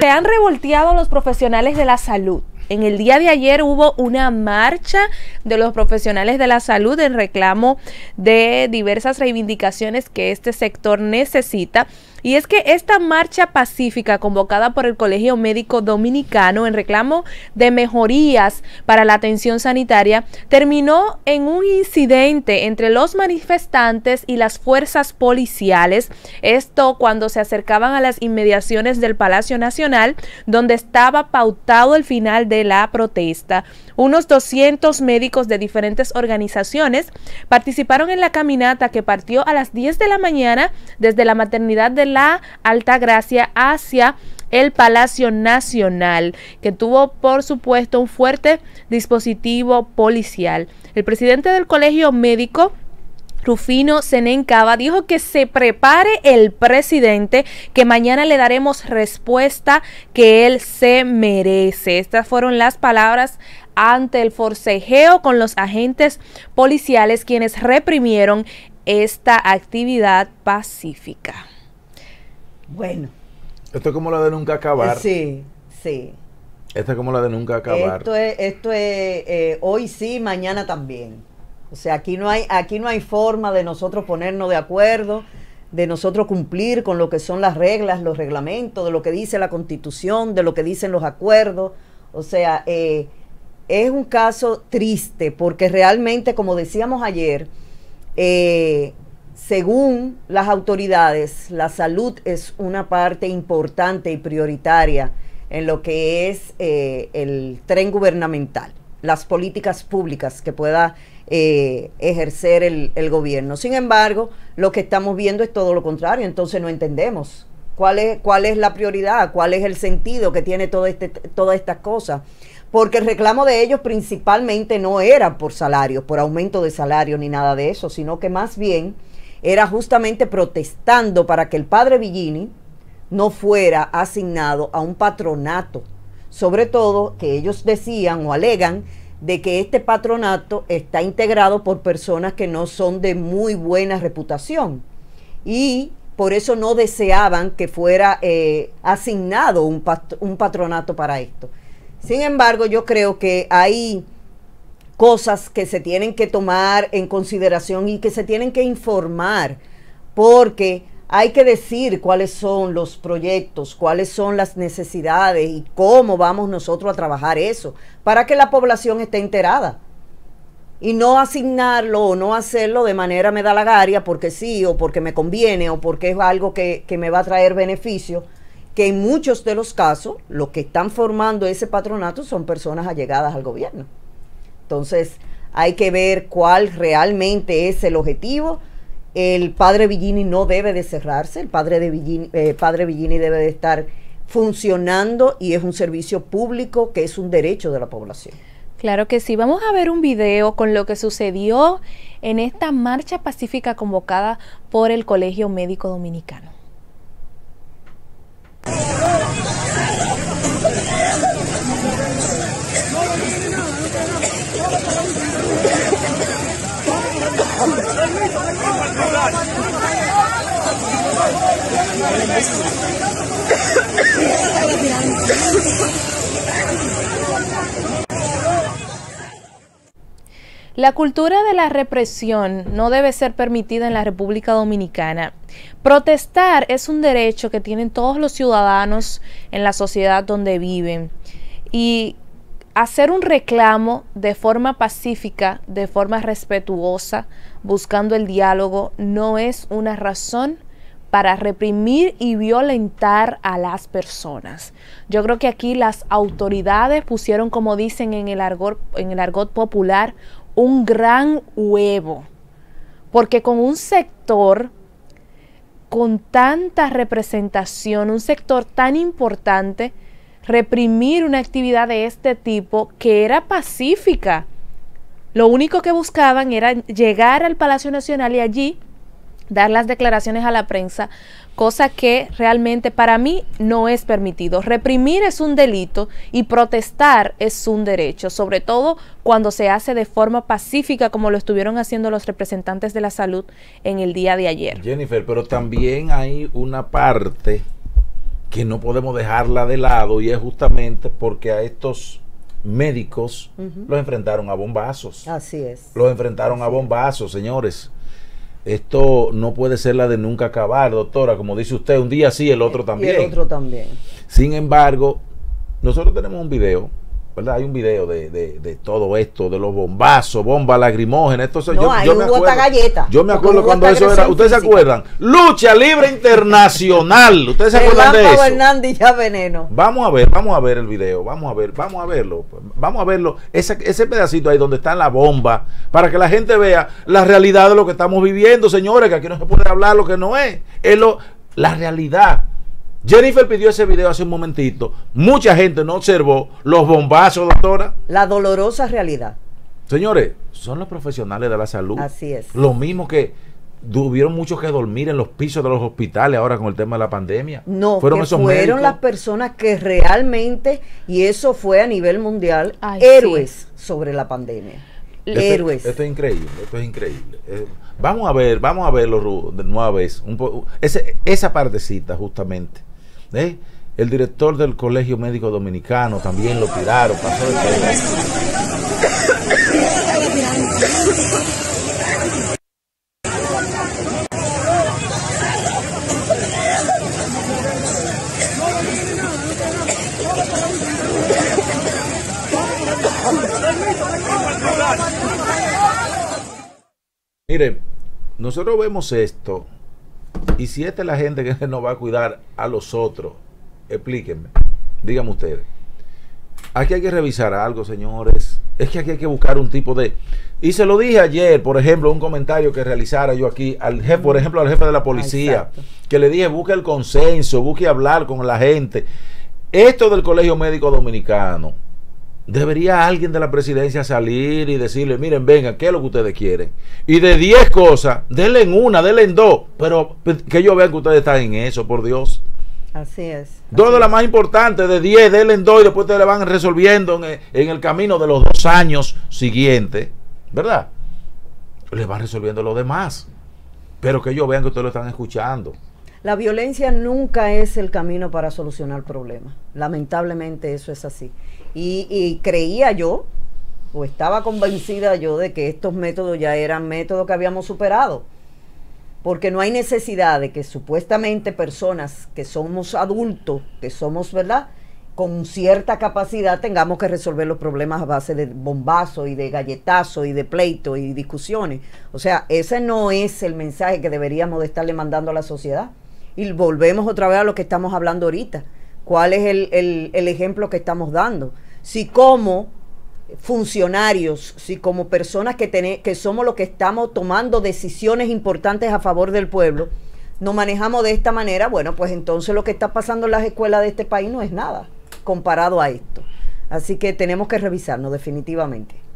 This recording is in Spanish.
se han revolteado los profesionales de la salud. En el día de ayer hubo una marcha de los profesionales de la salud en reclamo de diversas reivindicaciones que este sector necesita. Y es que esta marcha pacífica convocada por el Colegio Médico Dominicano en reclamo de mejorías para la atención sanitaria terminó en un incidente entre los manifestantes y las fuerzas policiales. Esto cuando se acercaban a las inmediaciones del Palacio Nacional, donde estaba pautado el final de la protesta. Unos 200 médicos de diferentes organizaciones participaron en la caminata que partió a las 10 de la mañana desde la maternidad de la Altagracia hacia el Palacio Nacional, que tuvo por supuesto un fuerte dispositivo policial. El presidente del Colegio Médico, Rufino Senén Cava, dijo que se prepare el presidente, que mañana le daremos respuesta que él se merece. Estas fueron las palabras ante el forcejeo con los agentes policiales, quienes reprimieron esta actividad pacífica. Bueno. Esto es como la de nunca acabar. Sí, sí. Esto es como la de nunca acabar. Esto es hoy sí, mañana también. O sea, aquí no hay forma de nosotros ponernos de acuerdo, de nosotros cumplir con lo que son las reglas, los reglamentos, de lo que dice la Constitución, de lo que dicen los acuerdos. O sea, es un caso triste porque realmente, como decíamos ayer, según las autoridades, la salud es una parte importante y prioritaria en lo que es el tren gubernamental, las políticas públicas que pueda ejercer el gobierno. Sin embargo, lo que estamos viendo es todo lo contrario, entonces no entendemos cuál es la prioridad, cuál es el sentido que tiene todas estas cosas, porque el reclamo de ellos principalmente no era por salario, por aumento de salario ni nada de eso, sino que más bien era justamente protestando para que el padre Villini no fuera asignado a un patronato, sobre todo que ellos decían o alegan de que este patronato está integrado por personas que no son de muy buena reputación y por eso no deseaban que fuera asignado un patronato para esto. Sin embargo, yo creo que hay cosas que se tienen que tomar en consideración y que se tienen que informar, porque hay que decir cuáles son los proyectos, cuáles son las necesidades y cómo vamos nosotros a trabajar eso, para que la población esté enterada. Y no asignarlo o no hacerlo de manera medalagaria porque sí, o porque me conviene, o porque es algo que me va a traer beneficio, que en muchos de los casos, los que están formando ese patronato son personas allegadas al gobierno. Entonces, hay que ver cuál realmente es el objetivo. El padre Villini no debe de cerrarse, el padre Villini debe de estar funcionando y es un servicio público que es un derecho de la población. Claro que sí. Vamos a ver un video con lo que sucedió en esta marcha pacífica convocada por el Colegio Médico Dominicano. La cultura de la represión no debe ser permitida en la República Dominicana. Protestar es un derecho que tienen todos los ciudadanos en la sociedad donde viven. Y hacer un reclamo de forma pacífica, de forma respetuosa, buscando el diálogo, no es una razón para reprimir y violentar a las personas. Yo creo que aquí las autoridades pusieron, como dicen en el argot popular, un gran huevo, porque con un sector con tanta representación, un sector tan importante, reprimir una actividad de este tipo que era pacífica. Lo único que buscaban era llegar al Palacio Nacional y allí dar las declaraciones a la prensa, cosa que realmente para mí no es permitido. Reprimir es un delito y protestar es un derecho, sobre todo cuando se hace de forma pacífica, como lo estuvieron haciendo los representantes de la salud en el día de ayer. Jennifer, pero también hay una parte que no podemos dejarla de lado, y es justamente porque a estos médicos los enfrentaron a bombazos. Así es. Los enfrentaron a bombazos, señores. Esto no puede ser la de nunca acabar, doctora. Como dice usted, un día sí, el otro también. Y el otro también. Sin embargo, nosotros tenemos un video, ¿verdad? Hay un video de todo esto, de los bombazos, bomba lacrimógena. Esto, ahí hubo esta galleta. Yo me acuerdo cuando eso era. ¿Ustedes se acuerdan? Lucha libre internacional. ¿Ustedes se acuerdan de eso? Hernández ya veneno. Vamos a ver el video. Vamos a verlo. Vamos a verlo. Ese pedacito ahí donde está la bomba, para que la gente vea la realidad de lo que estamos viviendo, señores, que aquí no se puede hablar lo que no es. Es la realidad. Jennifer pidió ese video hace un momentito. Mucha gente no observó los bombazos, doctora. La dolorosa realidad. Señores, son los profesionales de la salud. Así es. Lo mismo que tuvieron muchos que dormir en los pisos de los hospitales ahora con el tema de la pandemia. No, fueron las personas que realmente, y eso fue a nivel mundial, héroes sobre la pandemia. Héroes. Esto es increíble, vamos a verlo de nueva vez. Esa partecita justamente. El director del Colegio Médico Dominicano también lo tiraron, pasó de todo. Miren, nosotros vemos esto, y si esta es la gente que nos va a cuidar a los otros, explíquenme, díganme ustedes. Aquí hay que revisar algo, señores. Es que aquí hay que buscar un tipo de... Y se lo dije ayer, por ejemplo, un comentario que realizara yo aquí, al jefe, por ejemplo, al jefe de la policía, que le dije, busque el consenso, busque hablar con la gente. Esto del Colegio Médico Dominicano, debería alguien de la presidencia salir y decirle, miren, vengan, ¿qué es lo que ustedes quieren? Y de 10 cosas, denle en una, denle en dos, pero que yo vea que ustedes están en eso, por Dios. Así es. Dos de las más importantes, de 10, denle en dos, y después ustedes le van resolviendo en el camino de los 2 años siguientes, ¿verdad? Le van resolviendo lo demás, pero que ellos vean que ustedes lo están escuchando. La violencia nunca es el camino para solucionar problemas. Lamentablemente eso es así. Y creía yo, o estaba convencida yo, de que estos métodos ya eran métodos que habíamos superado. Porque no hay necesidad de que supuestamente personas que somos adultos, que somos, ¿verdad?, con cierta capacidad, tengamos que resolver los problemas a base de bombazos y de galletazos y de pleitos y discusiones. O sea, ese no es el mensaje que deberíamos de estarle mandando a la sociedad. Y volvemos otra vez a lo que estamos hablando ahorita. ¿Cuál es el ejemplo que estamos dando? Si como funcionarios, si como personas que somos los que estamos tomando decisiones importantes a favor del pueblo, nos manejamos de esta manera, bueno, pues entonces lo que está pasando en las escuelas de este país no es nada comparado a esto. Así que tenemos que revisarnos definitivamente.